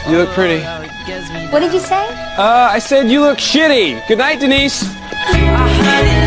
You look pretty. What did you say? I said you look shitty. Good night, Denise.